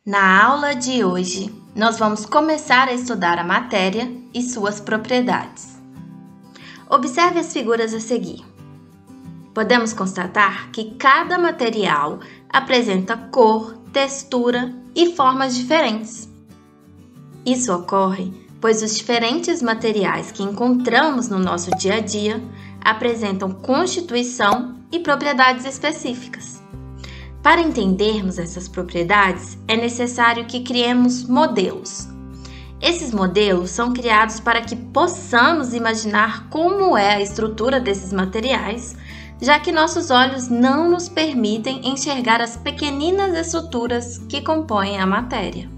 Na aula de hoje, nós vamos começar a estudar a matéria e suas propriedades. Observe as figuras a seguir. Podemos constatar que cada material apresenta cor, textura e formas diferentes. Isso ocorre pois os diferentes materiais que encontramos no nosso dia a dia apresentam constituição e propriedades específicas. Para entendermos essas propriedades, é necessário que criemos modelos. Esses modelos são criados para que possamos imaginar como é a estrutura desses materiais, já que nossos olhos não nos permitem enxergar as pequeninas estruturas que compõem a matéria.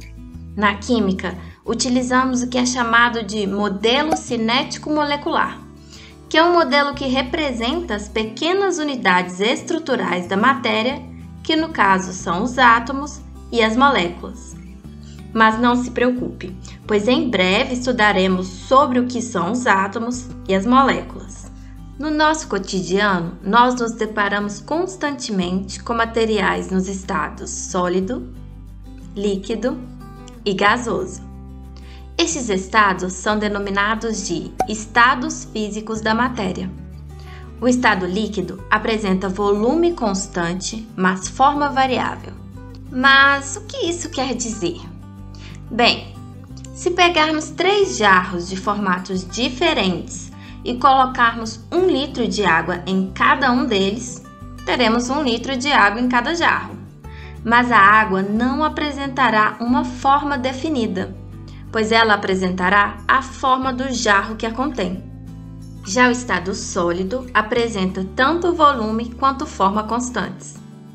Na química, utilizamos o que é chamado de modelo cinético molecular, que é um modelo que representa as pequenas unidades estruturais da matéria, que no caso são os átomos e as moléculas. Mas não se preocupe, pois em breve estudaremos sobre o que são os átomos e as moléculas. No nosso cotidiano, nós nos deparamos constantemente com materiais nos estados sólido, líquido e gasoso. Estes estados são denominados de estados físicos da matéria. O estado líquido apresenta volume constante, mas forma variável. Mas o que isso quer dizer? Bem, se pegarmos 3 jarros de formatos diferentes e colocarmos 1 litro de água em cada um deles, teremos 1 litro de água em cada jarro. Mas a água não apresentará uma forma definida, pois ela apresentará a forma do jarro que a contém. Já o estado sólido apresenta tanto volume quanto forma constantes.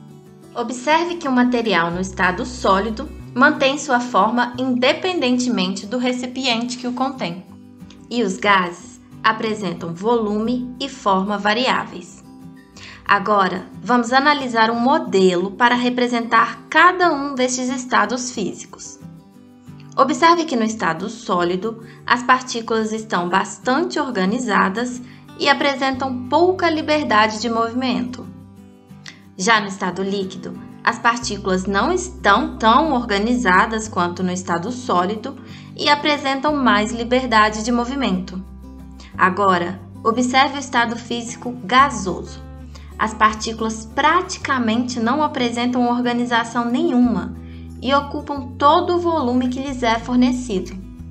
Observe que o material no estado sólido mantém sua forma independentemente do recipiente que o contém, e os gases apresentam volume e forma variáveis. Agora, vamos analisar um modelo para representar cada um destes estados físicos. Observe que no estado sólido, as partículas estão bastante organizadas e apresentam pouca liberdade de movimento. Já no estado líquido, as partículas não estão tão organizadas quanto no estado sólido e apresentam mais liberdade de movimento. Agora, observe o estado físico gasoso. As partículas praticamente não apresentam organização nenhuma e ocupam todo o volume que lhes é fornecido.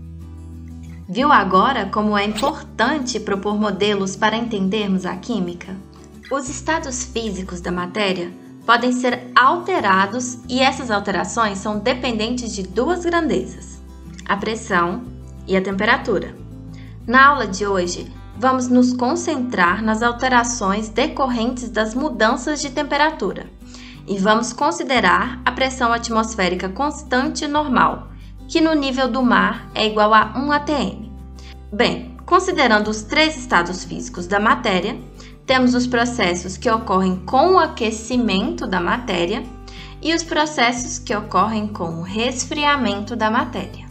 Viu agora como é importante propor modelos para entendermos a química? Os estados físicos da matéria podem ser alterados e essas alterações são dependentes de 2 grandezas: a pressão e a temperatura. Na aula de hoje, vamos nos concentrar nas alterações decorrentes das mudanças de temperatura e vamos considerar a pressão atmosférica constante normal, que no nível do mar é igual a 1 atm. Bem, considerando os 3 estados físicos da matéria, temos os processos que ocorrem com o aquecimento da matéria e os processos que ocorrem com o resfriamento da matéria.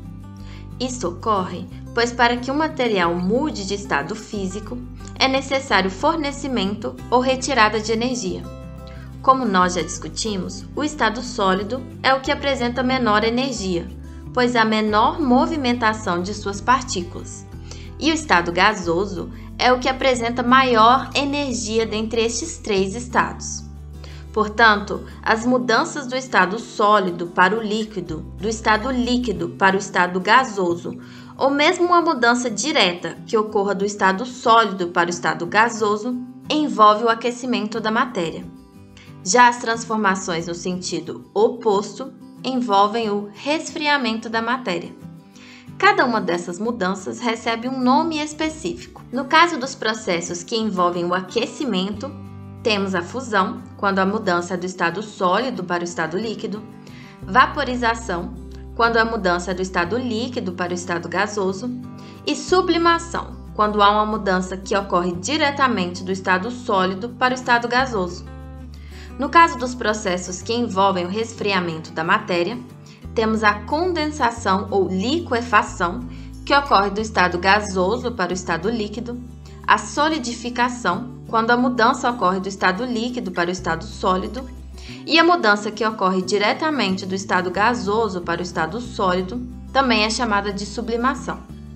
Isso ocorre pois para que um material mude de estado físico, é necessário fornecimento ou retirada de energia. Como nós já discutimos, o estado sólido é o que apresenta menor energia, pois há menor movimentação de suas partículas. E o estado gasoso é o que apresenta maior energia dentre estes 3 estados. Portanto, as mudanças do estado sólido para o líquido, do estado líquido para o estado gasoso, ou mesmo uma mudança direta que ocorra do estado sólido para o estado gasoso, envolve o aquecimento da matéria. Já as transformações no sentido oposto envolvem o resfriamento da matéria. Cada uma dessas mudanças recebe um nome específico. No caso dos processos que envolvem o aquecimento, temos a fusão, quando a mudança é do estado sólido para o estado líquido, vaporização, quando a mudança é do estado líquido para o estado gasoso, e sublimação, quando há uma mudança que ocorre diretamente do estado sólido para o estado gasoso. No caso dos processos que envolvem o resfriamento da matéria, temos a condensação ou liquefação, que ocorre do estado gasoso para o estado líquido, a solidificação, quando a mudança ocorre do estado líquido para o estado sólido, E a mudança que ocorre diretamente do estado gasoso para o estado sólido também é chamada de sublimação.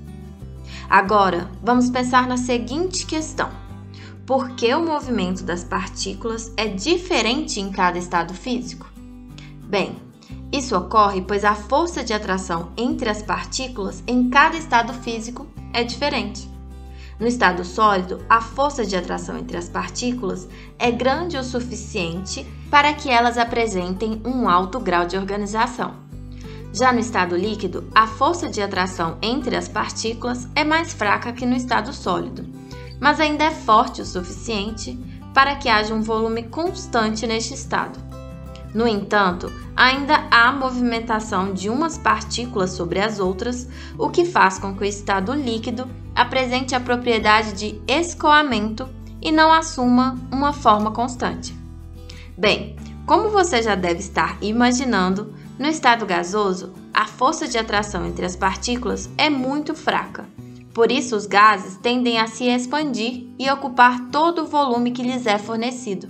Agora, vamos pensar na seguinte questão: por que o movimento das partículas é diferente em cada estado físico? Bem, isso ocorre pois a força de atração entre as partículas em cada estado físico é diferente. No estado sólido, a força de atração entre as partículas é grande o suficiente para que elas apresentem um alto grau de organização. Já no estado líquido, a força de atração entre as partículas é mais fraca que no estado sólido, mas ainda é forte o suficiente para que haja um volume constante neste estado. No entanto, ainda há movimentação de umas partículas sobre as outras, o que faz com que o estado líquido apresente a propriedade de escoamento e não assuma uma forma constante. Bem, como você já deve estar imaginando, no estado gasoso, a força de atração entre as partículas é muito fraca. Por isso, os gases tendem a se expandir e ocupar todo o volume que lhes é fornecido.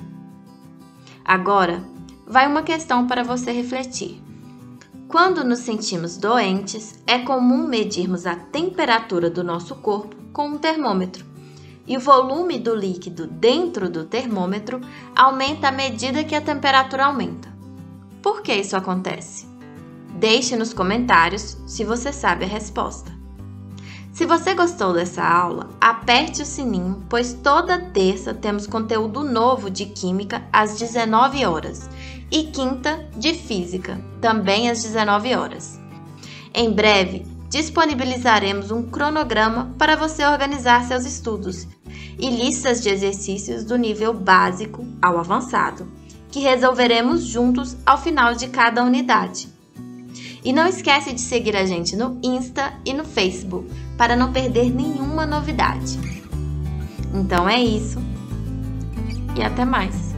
Agora, vai uma questão para você refletir. Quando nos sentimos doentes, é comum medirmos a temperatura do nosso corpo com um termômetro, e o volume do líquido dentro do termômetro aumenta à medida que a temperatura aumenta. Por que isso acontece? Deixe nos comentários se você sabe a resposta. Se você gostou dessa aula, aperte o sininho, pois toda terça temos conteúdo novo de Química às 19 horas e quinta de Física, também às 19 horas. Em breve, disponibilizaremos um cronograma para você organizar seus estudos e listas de exercícios do nível básico ao avançado, que resolveremos juntos ao final de cada unidade. E não esquece de seguir a gente no Insta e no Facebook, para não perder nenhuma novidade. Então é isso, e até mais!